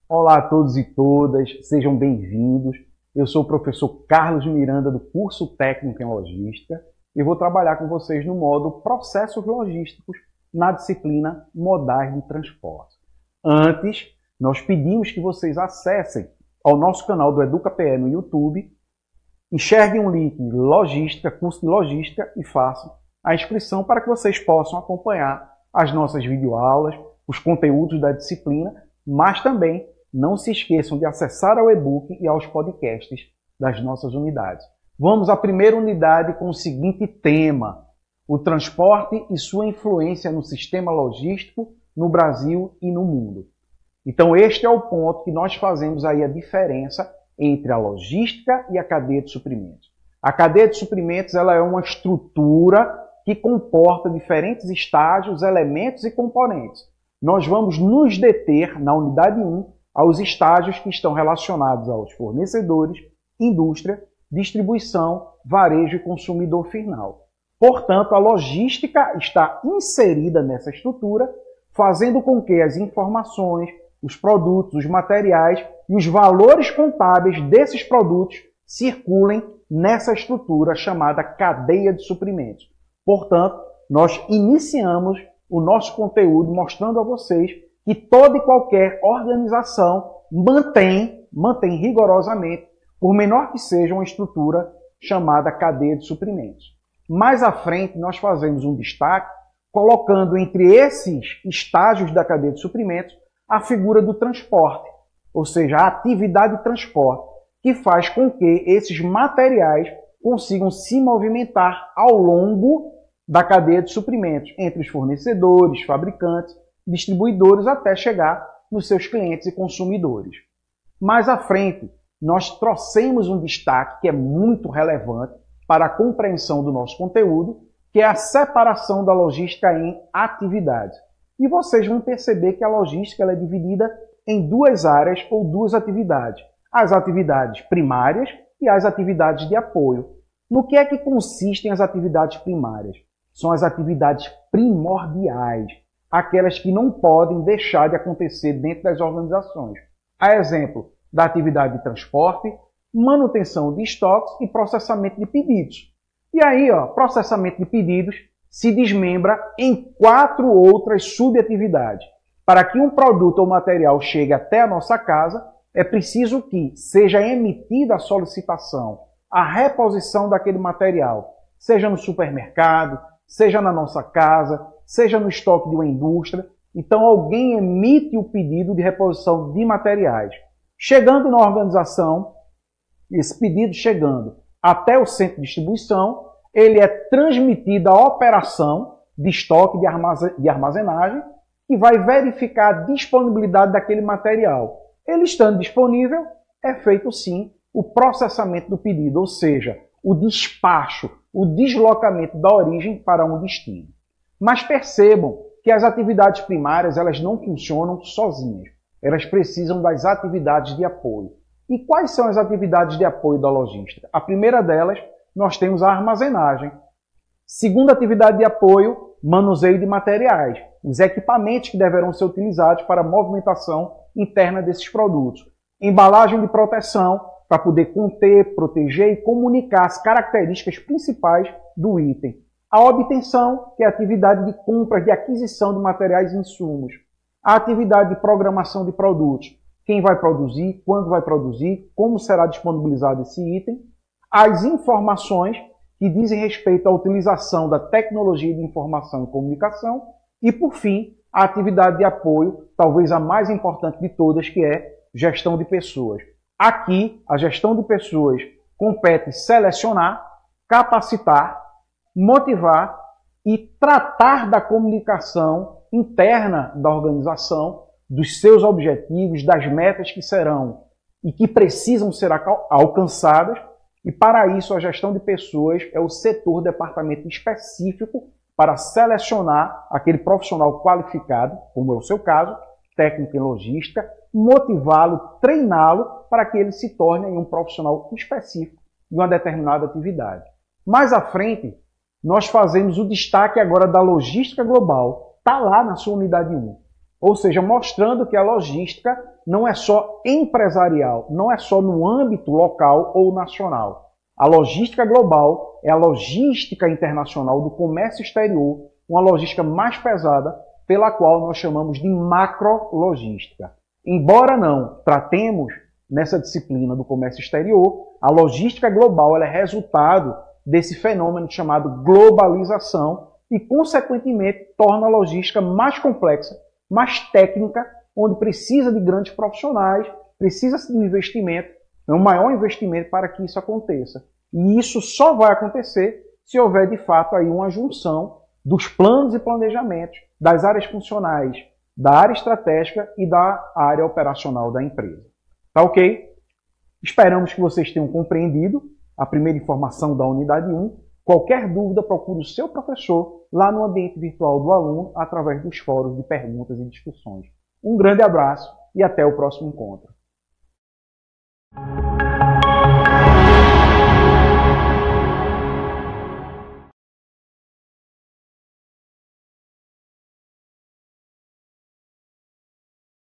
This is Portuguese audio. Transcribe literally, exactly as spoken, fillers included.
Olá a todos e todas, sejam bem-vindos. Eu sou o professor Carlos Miranda do curso técnico em logística e vou trabalhar com vocês no módulo Processos Logísticos na disciplina Modais de Transporte. Antes, nós pedimos que vocês acessem ao nosso canal do EducaPE no YouTube, enxerguem um link Logística, curso de Logística e façam a inscrição para que vocês possam acompanhar as nossas videoaulas, os conteúdos da disciplina, mas também não se esqueçam de acessar ao e-book e aos podcasts das nossas unidades. Vamos à primeira unidade com o seguinte tema: o transporte e sua influência no sistema logístico no Brasil e no mundo. Então este é o ponto que nós fazemos aí a diferença entre a logística e a cadeia de suprimentos. A cadeia de suprimentos ela é uma estrutura que comporta diferentes estágios, elementos e componentes. Nós vamos nos deter na unidade um aos estágios que estão relacionados aos fornecedores, indústria, distribuição, varejo e consumidor final. Portanto, a logística está inserida nessa estrutura, fazendo com que as informações, os produtos, os materiais e os valores contábeis desses produtos circulem nessa estrutura chamada cadeia de suprimentos. Portanto, nós iniciamos o nosso conteúdo mostrando a vocês que toda e qualquer organização mantém, mantém rigorosamente, por menor que seja, uma estrutura chamada cadeia de suprimentos. Mais à frente, nós fazemos um destaque, colocando entre esses estágios da cadeia de suprimentos a figura do transporte, ou seja, a atividade de transporte, que faz com que esses materiais consigam se movimentar ao longo da cadeia de suprimentos, entre os fornecedores, fabricantes, distribuidores, até chegar nos seus clientes e consumidores. Mais à frente, nós trouxemos um destaque que é muito relevante para a compreensão do nosso conteúdo, que é a separação da logística em atividades. E vocês vão perceber que a logística ela é dividida em duas áreas ou duas atividades. As atividades primárias e as atividades de apoio. No que é que consistem as atividades primárias? São as atividades primordiais, aquelas que não podem deixar de acontecer dentro das organizações. A exemplo da atividade de transporte, manutenção de estoques e processamento de pedidos. E aí, ó, processamento de pedidos se desmembra em quatro outras subatividades. Para que um produto ou material chegue até a nossa casa, é preciso que seja emitida a solicitação, a reposição daquele material, seja no supermercado, seja na nossa casa, seja no estoque de uma indústria. Então alguém emite o pedido de reposição de materiais. Chegando na organização, esse pedido chegando até o centro de distribuição, ele é transmitido à operação de estoque de armazenagem, que vai verificar a disponibilidade daquele material. Ele estando disponível, é feito sim o processamento do pedido, ou seja, o despacho, o deslocamento da origem para um destino. Mas percebam que as atividades primárias elas não funcionam sozinhas. Elas precisam das atividades de apoio. E quais são as atividades de apoio da logística? A primeira delas, nós temos a armazenagem. Segunda atividade de apoio, manuseio de materiais. Os equipamentos que deverão ser utilizados para a movimentação interna desses produtos. Embalagem de proteção, para poder conter, proteger e comunicar as características principais do item. A obtenção, que é a atividade de compra, de aquisição de materiais e insumos. A atividade de programação de produtos. Quem vai produzir, quando vai produzir, como será disponibilizado esse item. As informações, que dizem respeito à utilização da tecnologia de informação e comunicação. E, por fim, a atividade de apoio, talvez a mais importante de todas, que é gestão de pessoas. Aqui, a gestão de pessoas compete selecionar, capacitar, motivar e tratar da comunicação interna da organização, dos seus objetivos, das metas que serão e que precisam ser alcançadas. E para isso, a gestão de pessoas é o setor, departamento específico para selecionar aquele profissional qualificado, como é o seu caso, técnico em logística, motivá-lo, treiná-lo para que ele se torne um profissional específico de uma determinada atividade. Mais à frente, nós fazemos o destaque agora da logística global. Está lá na sua unidade um. Ou seja, mostrando que a logística não é só empresarial, não é só no âmbito local ou nacional. A logística global é a logística internacional do comércio exterior, uma logística mais pesada, pela qual nós chamamos de macrologística. Embora não tratemos nessa disciplina do comércio exterior, a logística global ela é resultado desse fenômeno chamado globalização e, consequentemente, torna a logística mais complexa, mais técnica, onde precisa de grandes profissionais, precisa de um investimento, um maior investimento para que isso aconteça. E isso só vai acontecer se houver, de fato, aí uma junção dos planos e planejamentos, das áreas funcionais, da área estratégica e da área operacional da empresa. Tá ok? Esperamos que vocês tenham compreendido a primeira informação da unidade um. Qualquer dúvida, procure o seu professor lá no ambiente virtual do aluno através dos fóruns de perguntas e discussões. Um grande abraço e até o próximo encontro.